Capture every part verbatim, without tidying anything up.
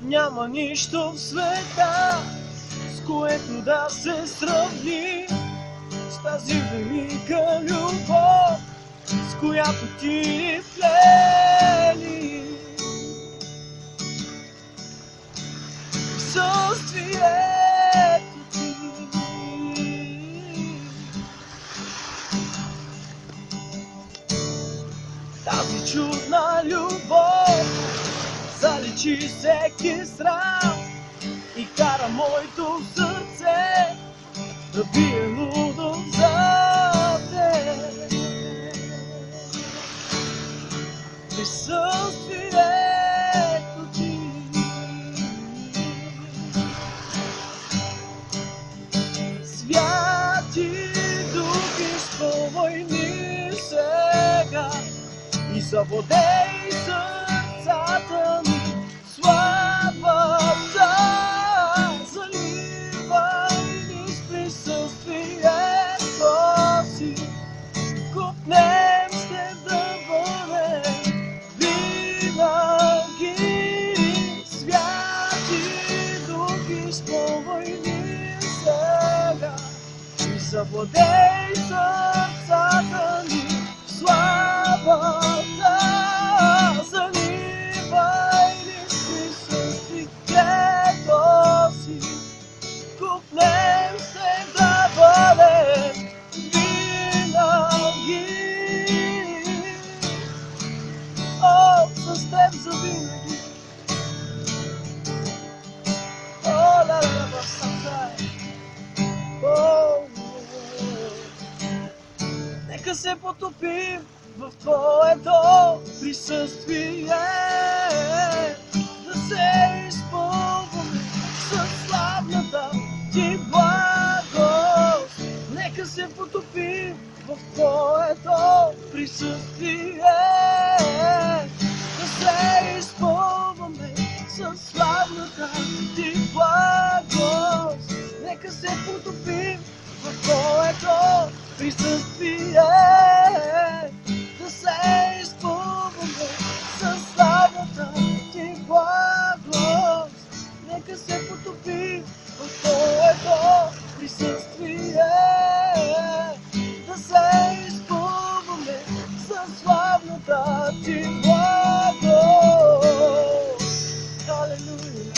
Няма нищо в света, с което да се сравни с тази велика любов, с която ти ни плели. Присъствието ти, тази чудна любов заличи всеки срам и кара моето сърце да бие лудо за теб. Присъствието ти, Святи Дух, изпълвай ни сега и завладей сърцата ми. Славата заливай ни с присъствието си. Купнем с теб да бъдем винаги. Святи Дух, изпълвай ни сега и завладей сърцата ни. Славата заливай ни с присъствието си. Купнем се да бъдем винаги. О, с теб завинаги. О, ла-ла-ла, сакай. О, нека се потопим в твоето присъствие, да се изпълваме със славната ти благост. Нека се потопим в твоето присъствие, да се изпълваме със славната ти благост. Нека се потопим в твоето присъствие, да се изпълваме със славата ти благост. Нека се потопи в твоето присъствие, да се изпълваме със славната ти благост. Халелуя.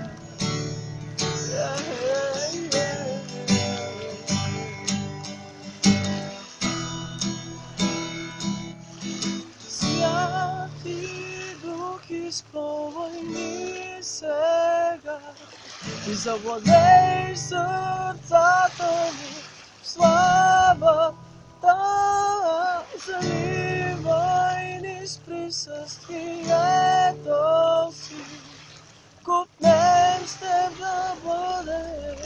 Изпълвай ни сега и завладей сърцата ми. Славата заливай ни с присъствието си. Купнем с теб да бъдем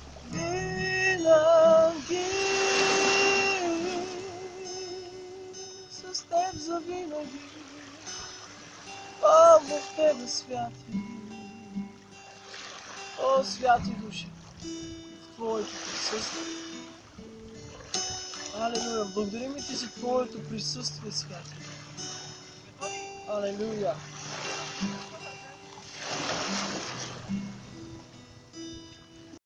винаги. С теб завинаги. О, в тебе, святи, о, святи души, в твоето присъствие. Алелуя, благодарим ти за твоето присъствие, святи. Алелуя.